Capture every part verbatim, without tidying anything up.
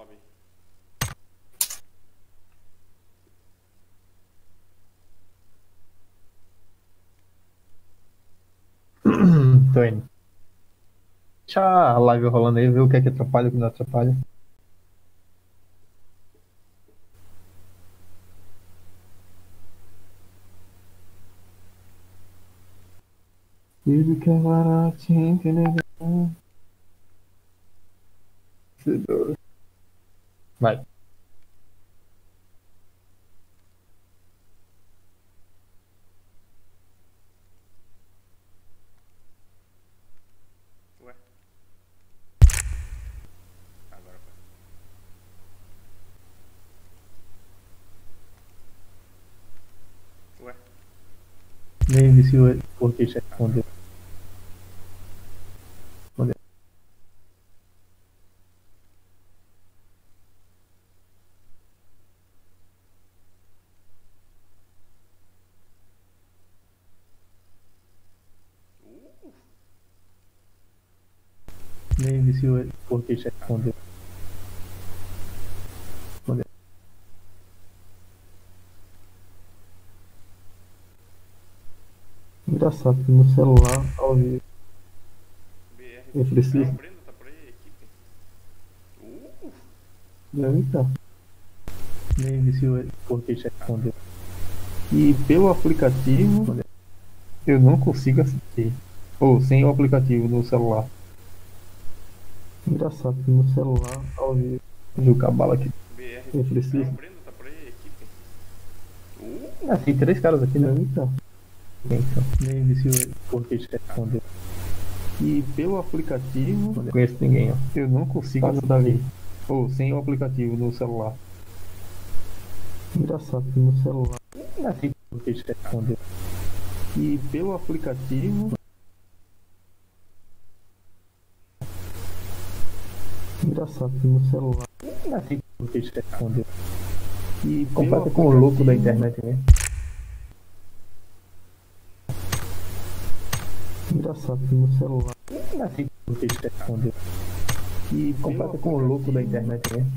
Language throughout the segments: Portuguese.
lobby. Tô indo. Deixa a live rolando aí, ver o que é que atrapalha, o que não atrapalha. Tudo que é barato, entendeu? Vai. Ué. Agora foi. Ué. Nem vi se o porquê já respondeu. Respondeu. Uh. Nem vi se o porquê já respondeu. Respondeu. Engraçado que no celular, ao vivo, B R. eu preciso. Ah, o Breno tá por aí, equipe. Uh. Deve estar. Nem vi se o porquê já respondeu. E pelo aplicativo, eu não consigo assistir. Ou sem o aplicativo no celular. Engraçado que no celular, ao vivo, viu o cabala aqui. B R. Eu Ah, preciso. o Breno tá por aí, equipe. Uh. Ah, tem três caras aqui, né? Então. Então, nem vi se o porquê já respondeu. E pelo aplicativo, não conheço ninguém, ó. Eu não consigo assistir. Ou sem o aplicativo no celular. Engraçado que no celular. Ah, tem porquê já respondeu. E pelo aplicativo. Engraçado que no celular. Ah, tem porquê já respondeu. E completa com o louco da internet mesmo. Engraçado que no celular. Ah, tem porquê já respondeu. E completa com o louco da internet mesmo.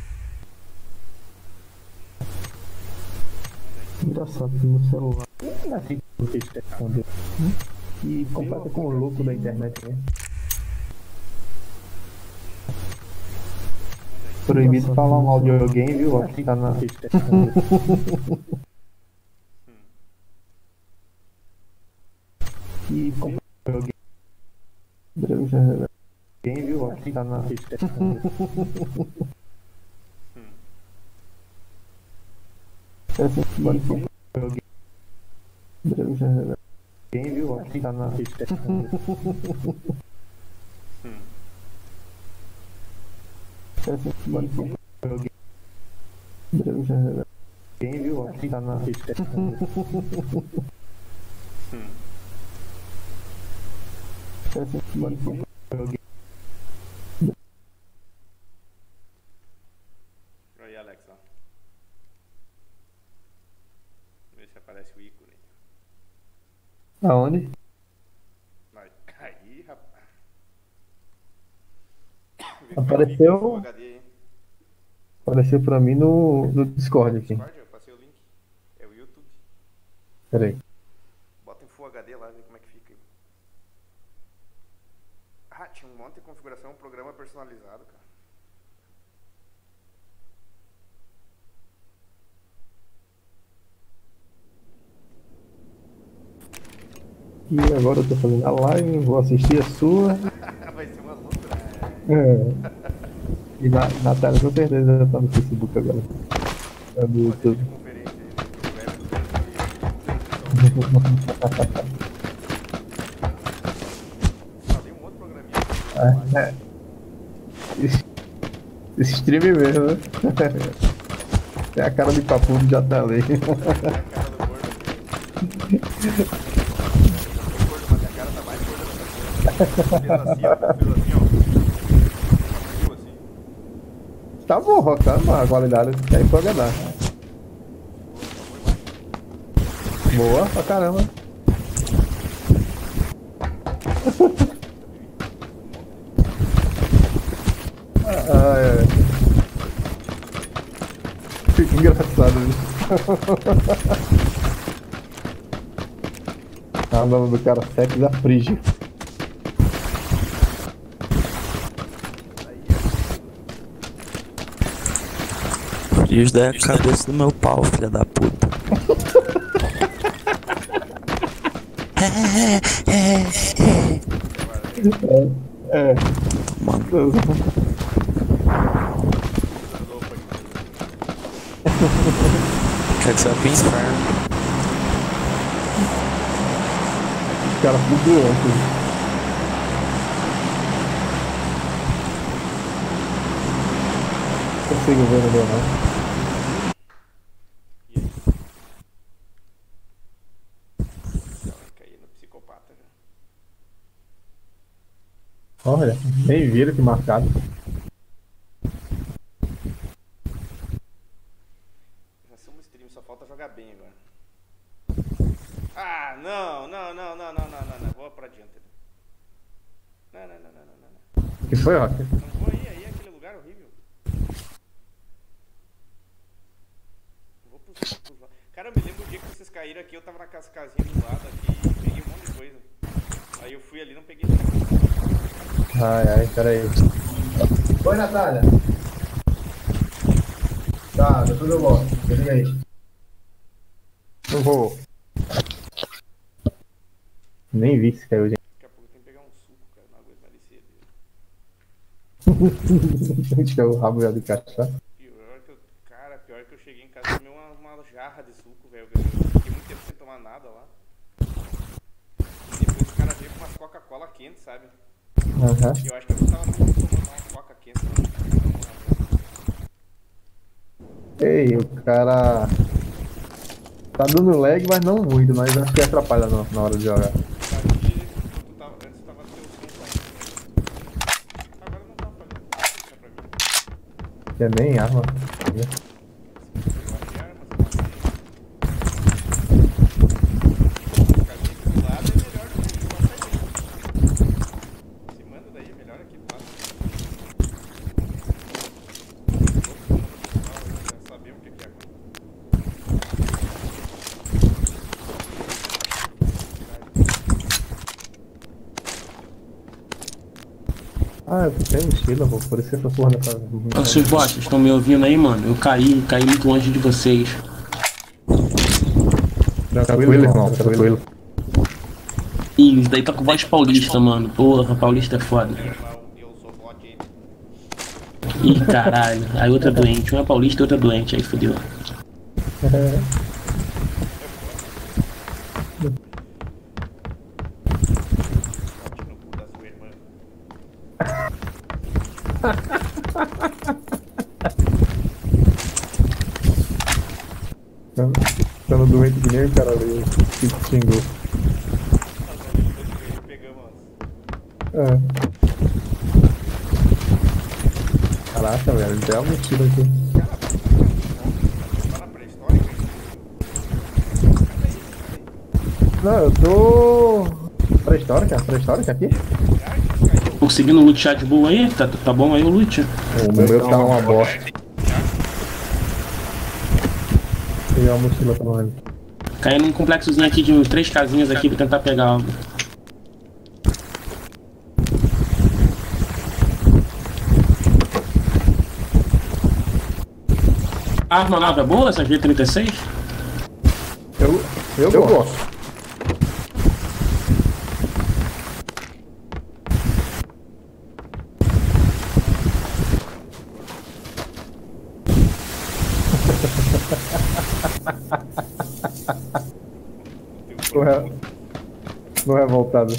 Engraçado que no celular. Ah, tem porquê já respondeu. E completa com o louco da internet mesmo. Proibido falar mal de alguém, viu? Aqui tá na. E completa com alguém. Alguém, viu? Aqui tá na. Alguém, viu? Aqui tá na. Alguém, viu? Aqui tá na. Aí, Alex, ó. Vê se aparece o ícone. Aonde? Vai cair, rapaz. Apareceu. Full H D aí. Apareceu pra mim no, no Discord aqui. Discord, eu passei o link. É o YouTube. Pera aí. Bota em Full H D lá, vê como é que fica. Ah, tinha um monte de configuração, um programa personalizado, cara. E agora eu tô fazendo a live, vou assistir a sua. Vai ser uma loucura. É. E na, Natália com certeza já tá no Facebook agora. É no YouTube. Conferência aí, tem um outro programinha. É, é. Esse, esse stream mesmo, né? Tem a cara de papo do já tá ali. É a cara do gordo. Mas a cara tá mais gorda do que a assim, ó. Fez assim, ó. Abriu assim. Tá bom, tá? A qualidade tá aí pra agradar. Boa pra caramba. Ah, é. engraçado isso. Ah, o nome do cara, Sex da Frígia. Isso daí é a cabeça do meu pau, filha da puta. É. Mano, quer que você vá pro inferno? O cara fudeu ontem. Não consigo ver no meu não. Caí no psicopata já. Olha, nem viram que marcado. Já somos stream, só falta jogar bem agora. Ah, não, não, não, não, não, não, não, não. Vou pra diante. Não, não, não, não, não, não. O que foi, Rock? Não vou aí, aí é aquele lugar horrível. Vou pros, pros lados. Cara, eu me lembro do dia que vocês caíram aqui, eu tava na casa casinha do lado aqui e peguei um monte de coisa. Aí eu fui ali e não peguei nada. Ai, ai, peraí. Oi, Natália. Tá, depois eu volto. Liga aí. Não vou. Nem vi se caiu, gente. Daqui a pouco eu tenho que pegar um suco, cara. Não aguento mais descer. Gente, que é o rabo já de cachaça. Pior que eu. Cara, pior que eu cheguei em casa e tomei uma, uma jarra de suco, velho. Eu fiquei muito tempo sem tomar nada lá. E depois o cara veio com umas Coca-Cola quentes, sabe? Aham. E eu acho que eu não tava tomando uma Coca quente. Ei, o cara tá dando lag, mas não muito, mas acho que atrapalha na, na hora de jogar. Aqui, tu tava, antes tava teu som saindo. Agora não tá falhando. Deixa pra mim. Que é nem arma. Eu matei armas, eu matei. O caminho aqui do lado é melhor do que o que passa aí. Se manda daí, é melhor aqui do lado. Já sabemos o que que é agora. Ah, eu tô sem mochila, vou por isso que essa porra nessa. Ô, seus bots, estão me ouvindo aí, mano? Eu caí, caí muito longe de vocês. Tranquilo, irmão, tranquilo. Ih, isso daí tá com voz paulista, mano. Porra, paulista é foda. Lá o eu sou bot aí. Ih, caralho. Aí outra doente. Uma é paulista e outra doente. Aí fodeu. Bote no cu da sua irmã. Ficando doente que nem o cara ali, que xingou. Pegamos É. Caraca, velho, tem uma mochila aqui. tá na pré-histórica. Não, eu tô. Pré-histórica? Pré-histórica aqui? Conseguindo um loot chat boa aí? Tá, tá bom aí o loot? O meu tá uma bosta. Tem uma mochila pra nós. Caindo num complexozinho aqui de uns três casinhas aqui pra tentar pegar algo. A arma nova é boa, essa G trinta e seis? Eu, eu, eu gosto. Tô, re... Tô revoltado.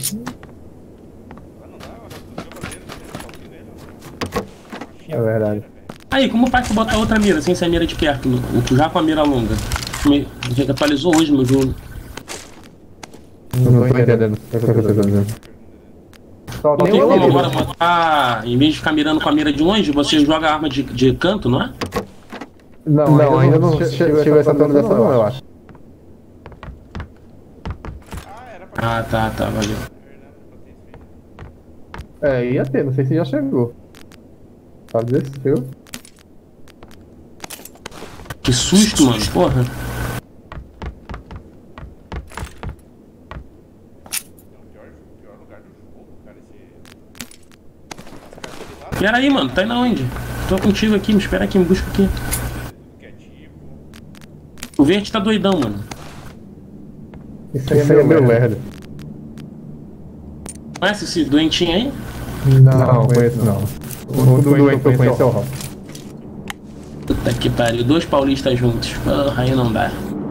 É verdade. Aí, como faz pra botar outra mira sem ser a mira de perto? O- Já com a mira longa? Me- Já que atualizou hoje meu jogo. Não tô entendendo o que você tá dizendo. Só Não tem tem uma como mira. agora botar, em vez de ficar mirando com a mira de longe, você joga a arma de, de canto, não é? Não, não, ainda não che- chegou essa atualização não, eu acho. Ah, era pra Ah, tá, tá, valeu. É, ia ter, não sei se já chegou. Pode dizer se chegou. Que susto, mano, porra. Pera aí, mano, tá indo aonde? Tô contigo aqui, me espera aqui, me busca aqui. O verde tá doidão, mano. Isso aí é meu lerdo. Conhece esse doentinho aí? Não, não conheço não. O doente que eu conheço é o Rock. Puta que pariu, dois paulistas juntos. Porra, aí não dá.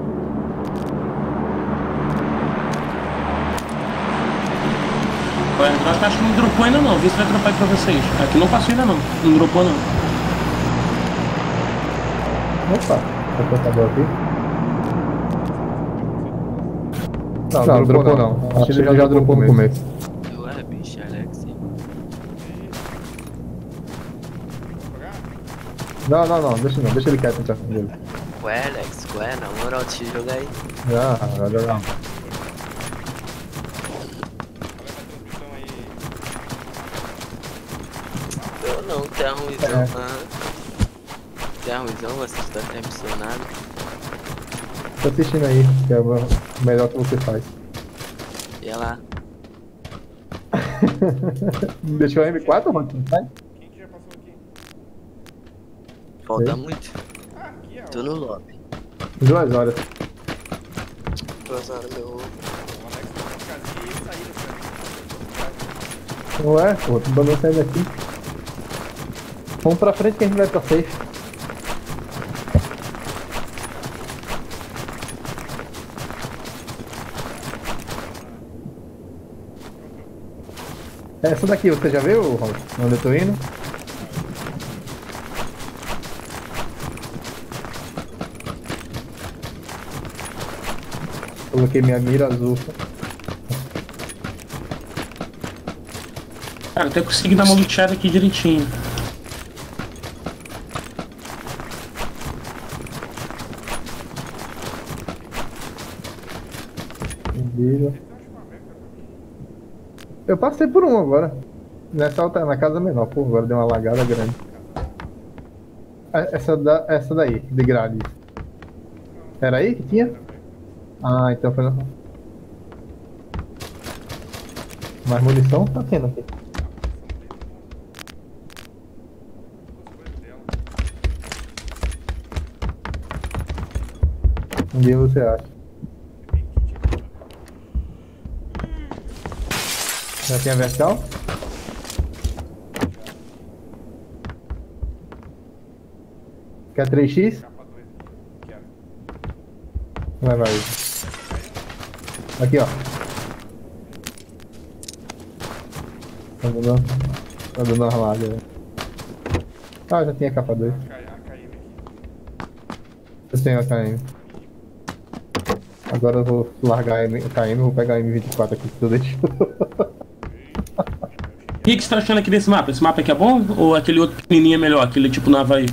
Ué, eu acho que não dropou ainda não, vê se vai dropar aí pra vocês. Aqui não passou ainda não, não dropou não. Opa, tá cortador aqui? Não, não, não dropou não. não. Acho que ele já, já dropou no começo. Ué, bicho, Alex. Não, não, não, deixa não, deixa ele quieto então. Ué, Alex, ué, na moral, deixa eu jogar aí. Já, já jogar. Eu não, tá ruimzão, É. mano. Tá ruimzão, você está decepcionado. Tô assistindo aí, que é o melhor que você faz. E olha lá. Deixou a M quatro, mano? Sai? Quem que já passou aqui? Falta Sei. muito. Ah, aqui é Tô no lobby. Duas horas. Duas horas, meu. O Alex tá na casinha e ele saiu. Ué, pô, tô dando sair daqui. Vamos pra frente que a gente vai pra safe. Essa daqui, você já viu, Ron? Onde eu tô indo? Coloquei minha mira azul. Cara, até consegui dar uma luteada aqui direitinho. Mira. Eu passei por um agora. Nessa outra, na casa menor, pô, agora deu uma lagada grande. Ah, Essa, da, essa daí, de grade. Era aí que tinha? Ah, então foi. no- Mais munição tá tendo aqui. Um dia você acha. Já tem a vertical? Quer três x? Capa dois aqui. Quero. Vai, vai. Aqui, ó. Tá dando, tá dando uma armada, velho. Ah, já tinha capa dois. A K M aqui. Eu tenho a K M. Agora eu vou largar a M- a K M e vou pegar a M vinte e quatro aqui que tu deixou. O que, que você tá achando aqui desse mapa? Esse mapa aqui é bom? Ou aquele outro pequenininho é melhor? Aquele tipo no Havaí?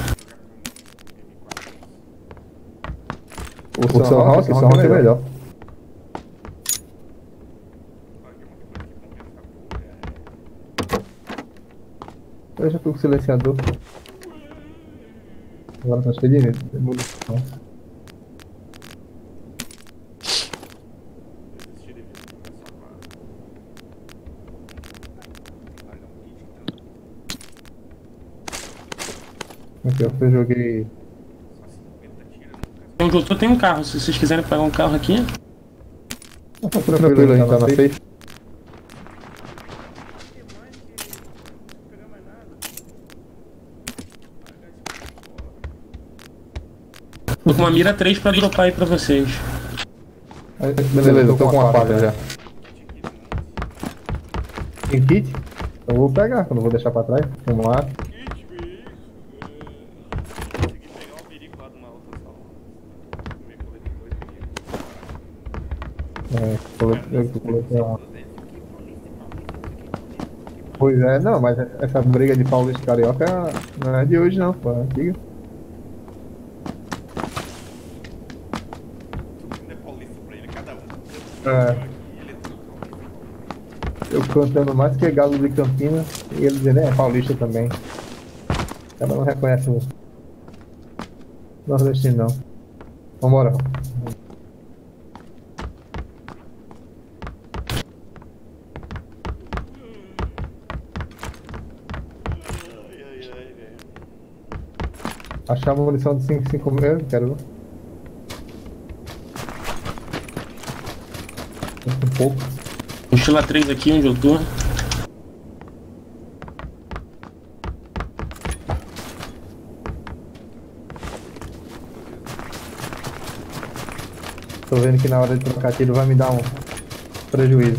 O São Roque, o São Roque é melhor. Eu já tô com o silenciador. Agora tá cheio de de munição. Desistir de vida. É só pra largar um kit, então. Aqui, ó, eu joguei. Só cinquenta tiros. Tem um doutor, tem um carro. Se vocês quiserem pegar um carro aqui. Ah, tá tranquilo, a gente tá na safe. Tô com uma mira três pra dropar aí pra vocês. Aí, beleza, eu tô com uma quadra já. Tem kit? Eu vou pegar, eu não vou deixar pra trás. Vamos lá. Kit, veículo. Consegui pegar um perigo lá de uma outra sala. Meu colete dois É, coloquei, eu coloquei uma. Pois é, não, mas essa briga de Paulista e Carioca não é de hoje não, pô, é antiga. é paulista pra ele, cada um. É. Ele é tudo. Eu cantando mais que Galo de Campinas e ele dizendo, é paulista também. Cada um reconhece um. Nordestino não. Vambora. Ai, ai, ai, velho. Achar munição de cinco cinco mesmo, quero. Um pouco. Mochila três aqui onde eu tô. Tô vendo que na hora de trocar tiro vai me dar um prejuízo.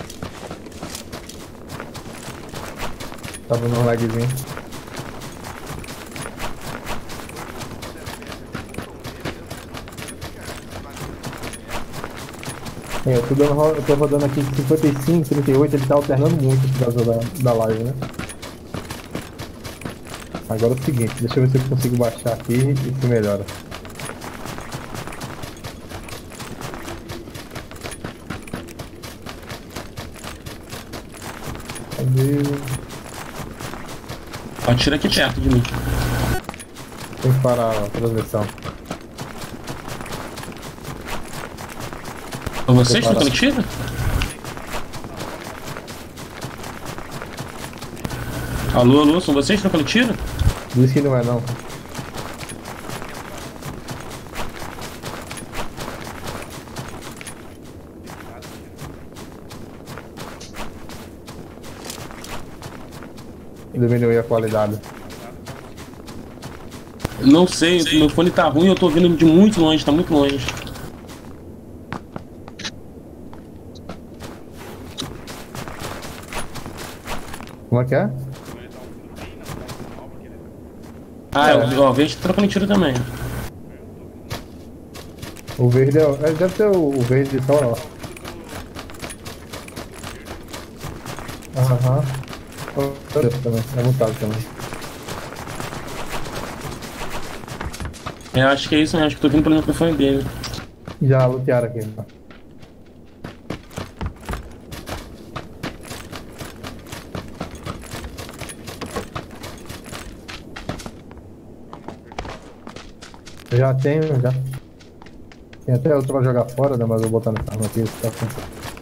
Tá dando um lagzinho. É, eu tô, dando, ro- eu tô rodando aqui de cinquenta e cinco, trinta e oito, ele tá alternando muito por causa da, da live, né? Agora é o seguinte, deixa eu ver se eu consigo baixar aqui e se melhora. Cadê? Atira aqui perto de mim. Tem que parar a transmissão. São vocês Preparado. trocando tiro? Alô, alô, são vocês trocando tiro? Diz que não é não. Diminuir a qualidade. Não sei, meu fone tá ruim, eu tô ouvindo de muito longe, tá muito longe. Como é que é? Ah, eu, ó, vejo trocando tiro também. O verde é, o- é, deve ser o, o verde só, ó. Aham. Oh, Deus, também. É mutado também. Eu acho que é isso, né? Acho que tô vindo pelo microfone dele. Já lutearam aqui. Ó. Eu já tenho, já. Tem até outro pra jogar fora, né? Mas eu vou botar no carro aqui. Tá com...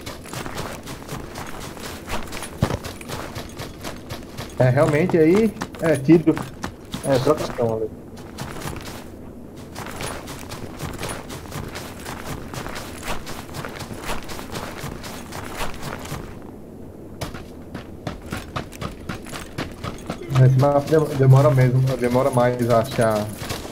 É, realmente aí, é tiro. É, trocação, olha. Esse mapa dem- demora mesmo, demora mais a achar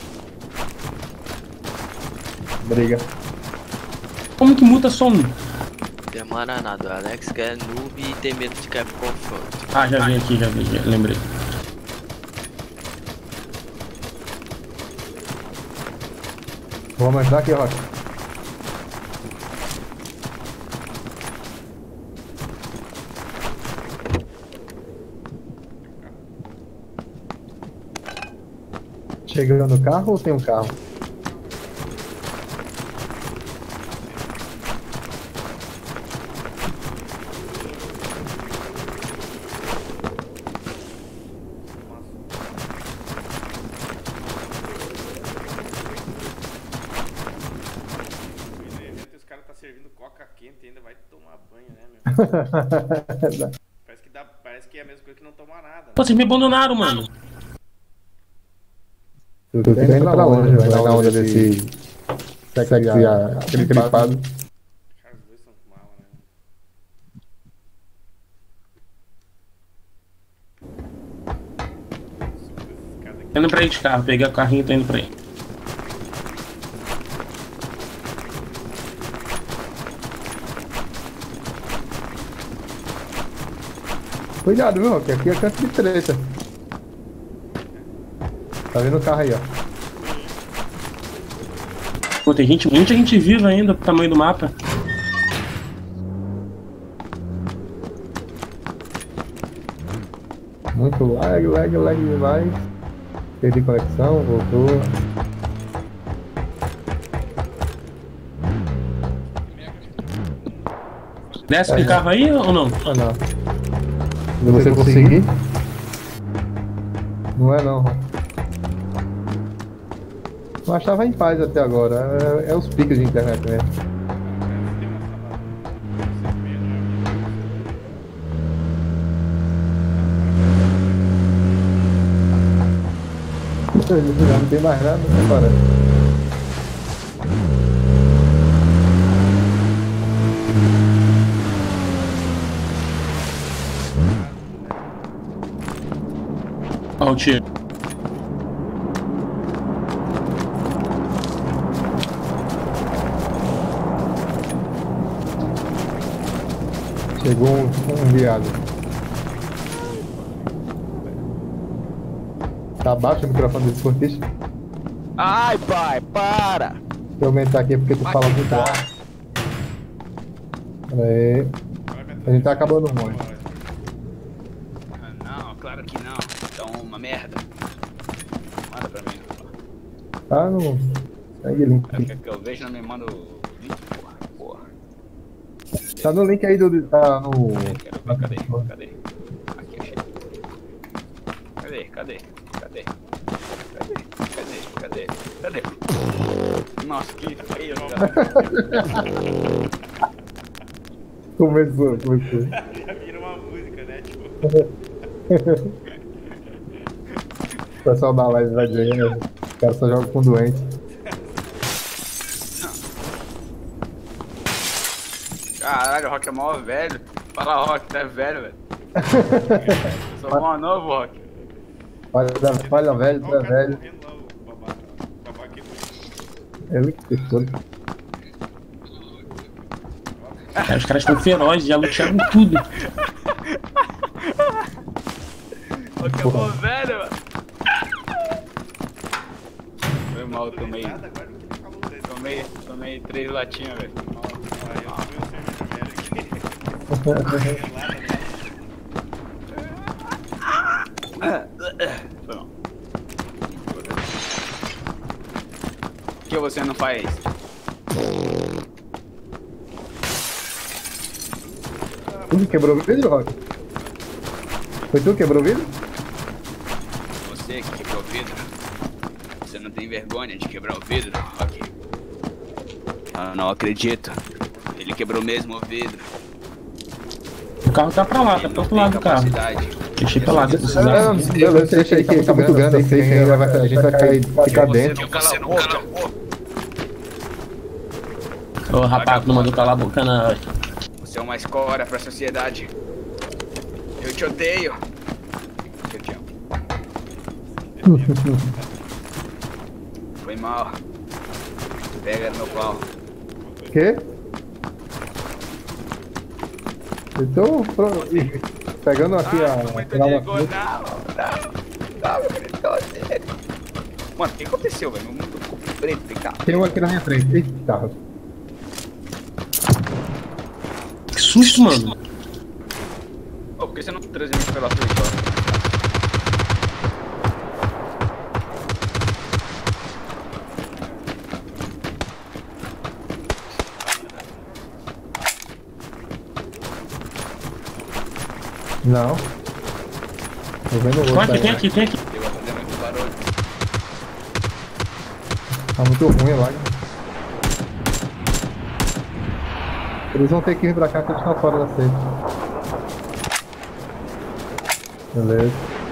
briga. Como que muta som? Demora nada, o Alex que é noob e tem medo de cair pro confronto. Ah, já vi aqui, já vi, já lembrei. Vamos ajudar aqui, Rocha. Chegando no carro ou tem um carro? Os caras tá servindo coca quente ainda, vai tomar banho, né, meu? Parece que, dá, parece que é a mesma coisa que não tomar nada. Pô, vocês me abandonaram, mano. Tu fica indo pra longe, vai na onda desse sexy, aquele gripado. Cara, os dois são mal, né? Esses caras aqui. Tô indo pra aí de carro, peguei o carrinho e tô indo pra aí. Cuidado, viu, que aqui é canto de treta. Tá vendo o carro aí, ó. Pô, tem gente, muita gente viva ainda pro tamanho do mapa. Muito lag, lag, lag demais. Perdi conexão, voltou. Desce com o carro aí ou não? Ah, não. Se você conseguir? Não é não, Ron. Mas tava em paz até agora. É, é os picos de internet mesmo. Já não tem mais nada, né, parece. Olha o tiro. Chegou um, um viado. Tá baixo o microfone do esportista? Ai, pai, para! Deixa eu aumentar aqui porque tu Vai fala que muito tá. alto. Pera aí. A gente tá acabando muito. Ah, não, claro que não. Então, uma merda. Manda pra mim. Tá no. Segue o link Acho aqui. que eu vejo não me manda o link, porra. Porra. Tá no link aí do. Tá no. Quero ver, cadê? Cadê? Aqui, achei. Cadê? Cadê? Cadê? Cadê? Cadê? Cadê? Cadê? Nossa, que feio, cara. Começou, começou. Já vira uma música, né? Tipo, O pessoal da live vai dizer, né? O cara só joga com doente. Caralho, o Rock é mó velho. Fala, Rock, tu é velho, velho. Sou mó novo, Rock. Olha, olha velho, tu é velho. correndo lá, o babá. O babá aqui foi. Ele que fez tudo. Cara, os caras estão ferozes, já lutearam tudo. Rock é mó velho, velho. Foi mal, tomei. Nada, agora que ele falou dele. Tomei, tomei três latinhas, velho. Aí eu tomei um cerveja velho aqui. Gelada, né? Foi mal. Por que você não faz? Tu que quebrou o vidro, Rock? Foi tu que quebrou o vidro? Você que quebrou o vidro. Você não tem vergonha de quebrar o vidro, Rock? Eu não acredito. Ele quebrou mesmo o vidro. O carro tá pra lá, tá Ele pro não outro tem lado do carro. capacidade. Deixei pra lá, se Eu, precisar. eu, eu deixei aqui, tá muito grande, eu sei que ainda vai, a gente vai cair, ficar dentro. Você não cala a boca. Ô rapaz, não mandou calar a boca não. Você é uma escória pra sociedade. Eu te odeio. Eu te amo. Foi mal. Pega no meu pau. Quê? Eu tô pro- ih, pegando aqui Ah, a. muito final da perigoso. Não, não. Não, meu querido, fala sério. Mano, o que aconteceu, velho? Meu mundo ficou preto, tem carro. Tem um aqui na minha frente. Eita. Que susto, mano. Ô, por que você não transmite pela sua história? Não. Tô vendo o outro. Aqui, aí. tem aqui, tem aqui. Eu vou fazer muito barulho. Tá muito ruim lá. Eles vão ter que vir pra cá que eles estão fora da safe. Beleza.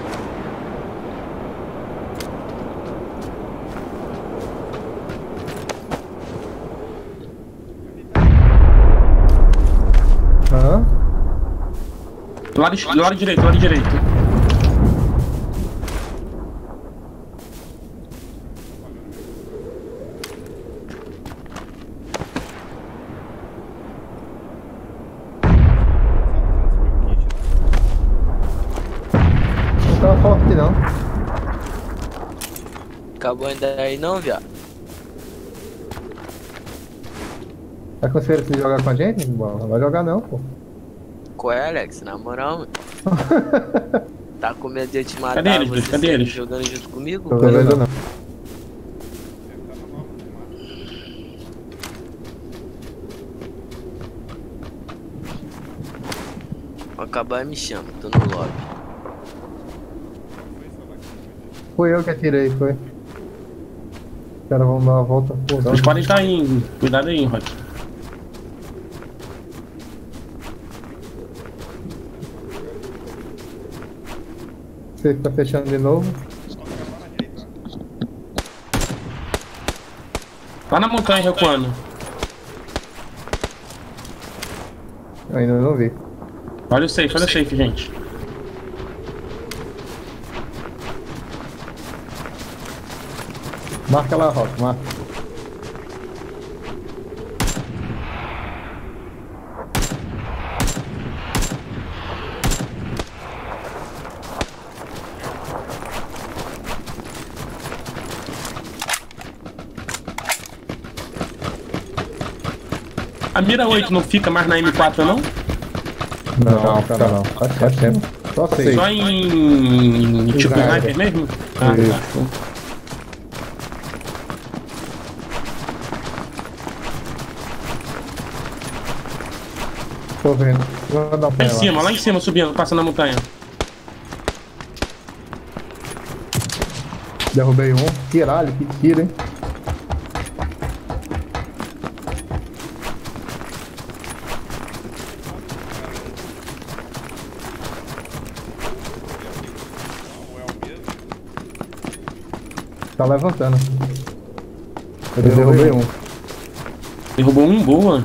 Hã? Do lado, do lado direito, do lado direito. Não tá forte não. Acabou ainda aí não, viado. Tá com esperança de jogar com a gente? Bom, não vai jogar não, pô. Qual é, Alex? Na moral, mano. Tá com medo de eu te matar? Cadê eles, você cadê sempre eles? jogando junto comigo? Tô vendo não. Vou acabar me chama, tô no lobby. Foi eu que atirei, foi. Os caras vão dar uma volta por Eles podem estar aí, cuidado aí, Rock. Você tá fechando de novo? Lá na montanha recuando. Eu ainda não vi. Olha o safe, olha o safe, gente. Marca lá, Rock, marca. A mira oito não fica mais na M quatro, não? Não, cara, não. Faz tempo. Só seis. Só em tipo Sniper. sniper mesmo? Ah, Isso. tá. Show. Tô vendo. Vou dar um Lá pé em lá. cima, lá em cima, subindo, passando a montanha. Derrubei um. Tiralho, que tiro, hein? Não, é o mesmo. Tá levantando. Eu derrubei um. Derrubou um, boa.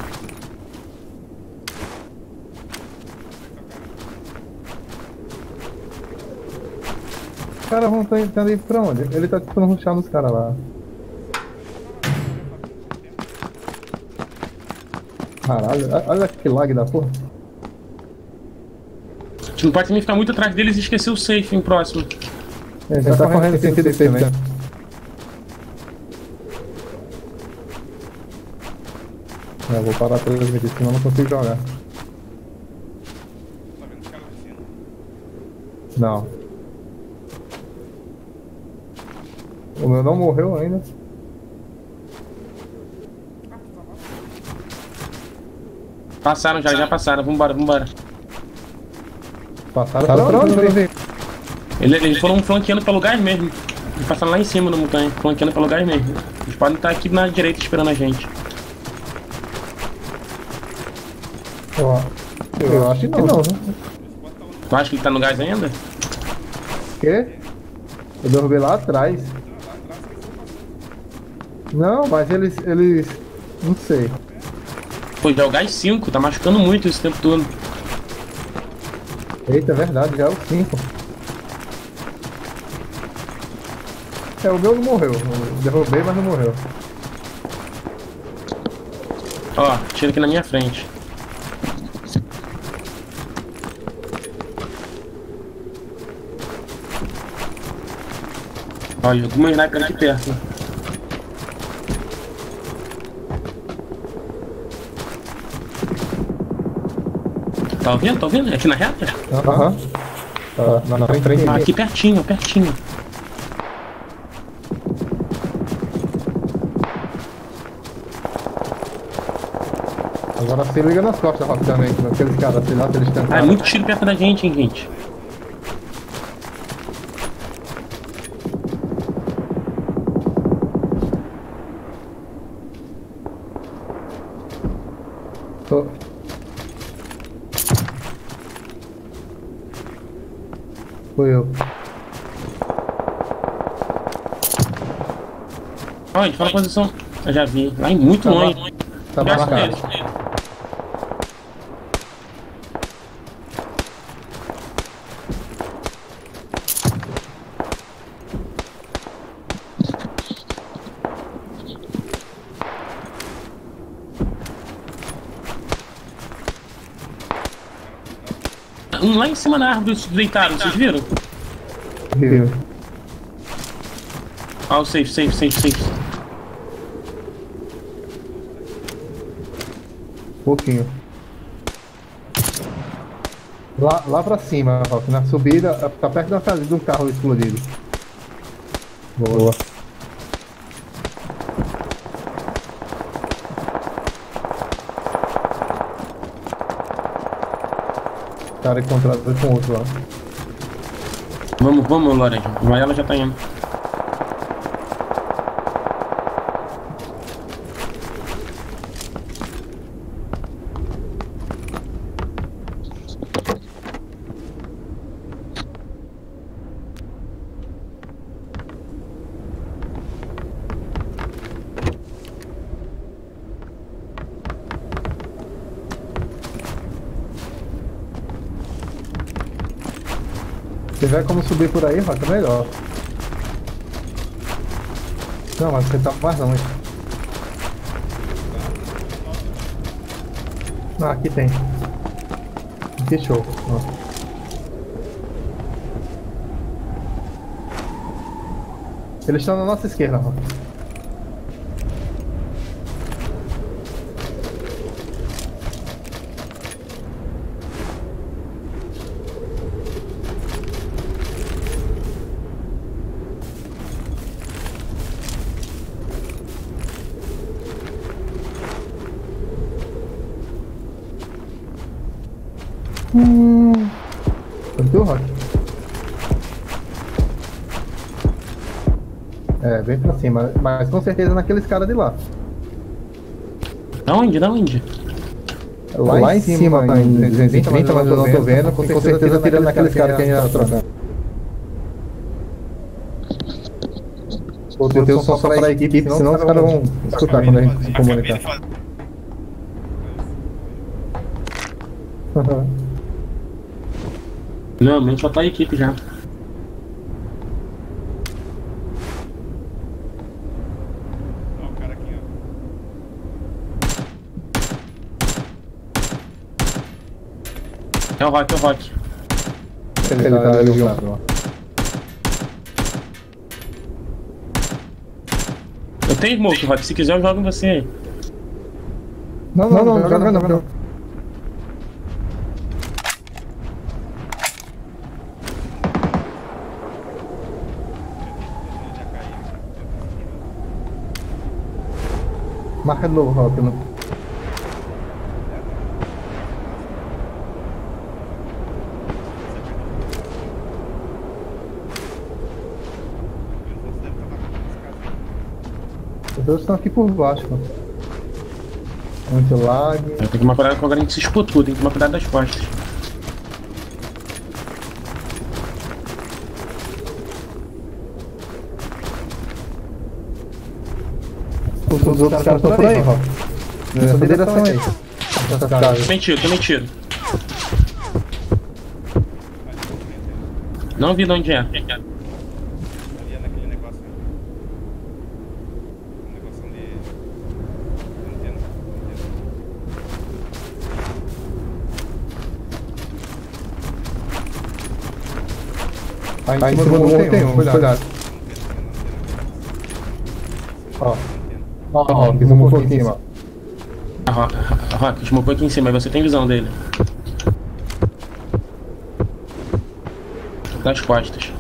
Os caras vão estar indo pra onde? Ele tá tentando rushar nos caras lá. Caralho, olha que lag da porra. A gente não pode também ficar muito atrás deles e esquecer o safe em próximo. Ele tá, tá correndo sem sentido também. Eu vou parar pra transmitir, senão eu não consigo jogar. Tá vendo os caras descendo? Não. O meu não morreu ainda. Passaram já, já passaram. Vambora, vambora. Passaram pra, pra onde? onde? Eles, eles foram flanqueando pra lugares mesmo. Eles passaram lá em cima da montanha, flanqueando pra lugares mesmo. Eles podem estar aqui na direita esperando a gente. Eu, eu acho que não. não. Tu acha que ele tá no gás ainda? Quê? Eu derrubei lá atrás. Não, mas eles. eles. Não sei. Pô, já é o gás cinco, tá machucando muito esse tempo todo. Eita, é verdade, já é o cinco. É, o meu não morreu. Eu derrubei, mas não morreu. Ó, tira aqui na minha frente. Olha, alguma sniper aqui perto. Tá ouvindo? Tá ouvindo? É aqui na reta? Aham. Tá na frente. Ah, aqui pertinho, pertinho. Agora se liga nas costas, Rock, também. Aqueles caras, sei lá, se eles Ah, é tentaram. muito tiro perto da gente, hein, gente. Tô. Foi eu. Olha, ele fala a posição. Eu já vi. Lá em muito Tá longe. mar- Tá Graças a marcado. Deus. Um lá em cima na árvore deitaram, vocês viram? Viu? Ah, o safe, safe, safe, safe. Pouquinho. Lá, lá pra cima, Rock, na subida, tá perto da casa de um carro explodido. Boa. Cara encontrado com outro lá. Vamos, vamos, Laranja. Vai, ela já tá indo. Se tiver como subir por aí, Rock, é melhor. Não, mas você tá mais longe. Ah, aqui tem. Que show. Ó. Eles estão na nossa esquerda, Rock. Hum. Cadê o Rock? É, vem pra cima, mas com certeza naqueles caras de lá. Da onde? Da onde? Lá, lá em cima, cima em duzentos e trinta, mas eu não tô vendo, com, com certeza tirando naqueles caras que a gente tá trocando. Botei o som só pra equipe, senão os caras vão escutar quando a gente se comunicar. Não, só tá a equipe já. Ó, o cara aqui, ó. É o Rock, é o Rock. Ele, ele tá ali junto. Eu tenho smoke, Rock. Se quiser eu jogo em você aí. Não, não, não, joga não, joga não. Marca de novo, Rock. Não. Os outros estão aqui por baixo, mano. Anti-lag. Tem que tomar cuidado com agora a gente se escutou, tem que tomar cuidado das costas. Os, os outros caras estão por aí, Rock. Nessa direção aí. Tem tiro, tem tiro. Não vi de onde é. Ali é naquele negócio ali. Um negócio de... antena. Aí em cima do morro tem um, cuidado. Ó. Ó, ó, que smocou aqui em cima. Ah, Rock, Rock, smocou aqui em cima, aí você tem visão dele. Das costas.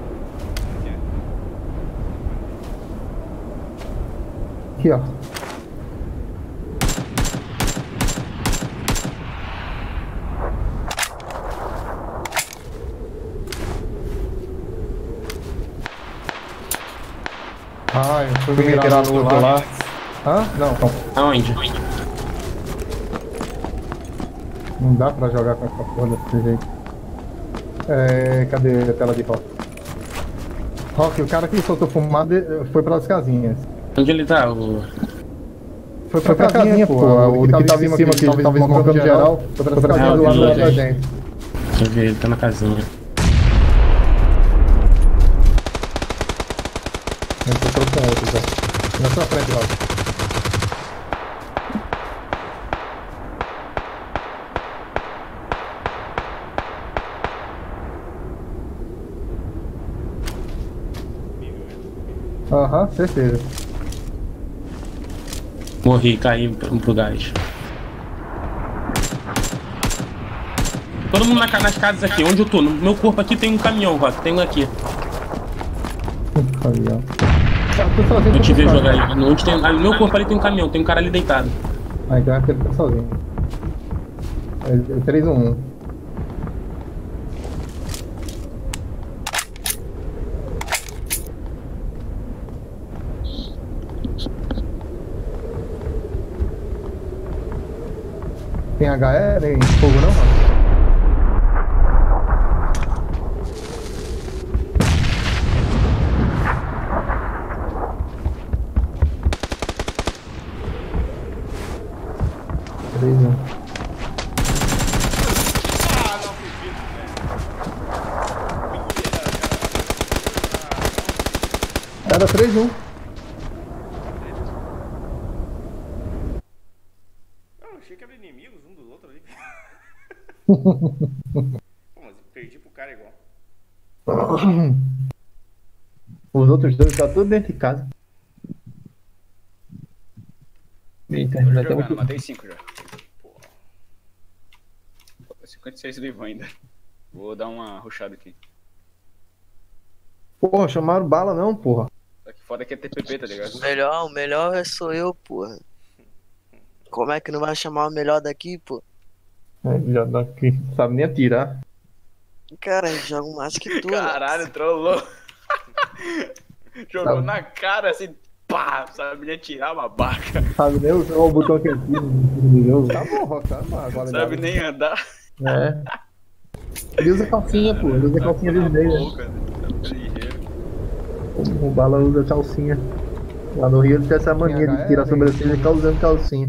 Aqui, ó. Ah, eu fui me mirar no outro lá. Hã? Não, não. Aonde? Não dá pra jogar com essa porra desse jeito. É, cadê a tela de Rock? Rock, o cara que soltou fumada foi pelas casinhas. Onde ele tá? O... Foi pra, foi pra casinha, pô. O que tava em cima, que tava esmocando geral, foi pra casinha do lado da gente. Deixa eu ver, ele tá na casinha. Eu tô trocando outro já. Na sua frente, Rock. Aham, uhum, certeza. Morri, caí pro, pro gás. Todo mundo na, nas casas aqui, onde eu tô? No meu corpo aqui tem um caminhão, Rock, tem um aqui. Caminhão. Eu te vi jogar aí. No, onde tem, no meu corpo ali tem um caminhão, tem um cara ali deitado. Ah, então é aquele que tá sozinho. É, é três um um. Tem H E em fogo não, mano? três um. Ah, não acredito, velho. Era três um. Eu achei que eram inimigos um do outro ali. Pô, mas eu perdi pro cara igual. Os outros dois tá tudo dentro de casa. Eita, Tô ainda tem jogando, um... matei cinco já. Porra. Falta cinquenta e seis vivos ainda. Vou dar uma rushada aqui. Porra, chamaram bala não, porra. Só que foda que é T P P, tá ligado? O melhor, o melhor é sou eu, porra. Como é que não vai chamar o melhor daqui, pô? É, já dá aqui, não sabe nem atirar. Cara, eu jogo mais que tu, Caralho, trollou. Jogou Tá. na cara assim, pá, sabe nem atirar uma baca. Sabe nem usar o botão aqui aqui no jogo. Tá bom, Rock, tá bom. Agora Sabe nem andar. É. Ele usa calcinha, pô. Ele usa calcinha vermelha. Boca, tá ligeiro. O Bala usa calcinha. Lá no Rio ele tem essa mania de tirar a sobrancelha e ficar usando calcinha.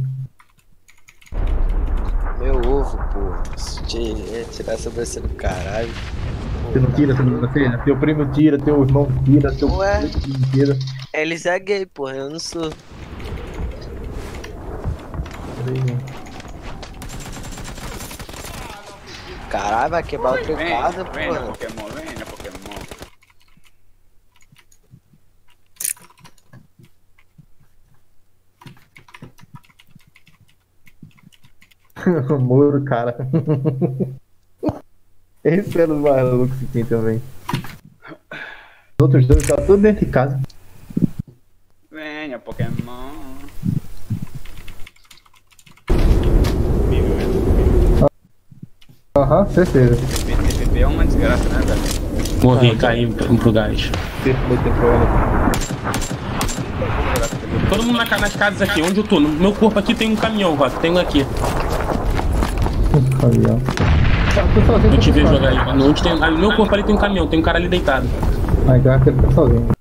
Meu ovo, pô. Se te- tirar a sobrancelha do caralho. Você não tira a sobrancelha? Teu primo tira, teu irmão tira, teu Ué? primo tira. Eles é gay, porra. Eu não sou. Caralho, vai quebrar outra Vem, casa, vem na porra. Pokémon, vem na Pokémon. Moro, cara. Esse era os malucos que tem também. Os outros dois tá tudo dentro de casa. Venha, Pokémon. Aham, certeza. T P P é uma desgraça, né, velho? Morri, caí pro, pro gás. Todo mundo na, ca- nas casas aqui, onde eu tô? No meu corpo aqui tem um caminhão, Rock. Tem um aqui. Caminhão. Tô sozinho. Eu te ver jogar aí. No, onde tem, ali no meu corpo ali tem um caminhão, tem um cara ali deitado. Ah, então aquele tá sozinho.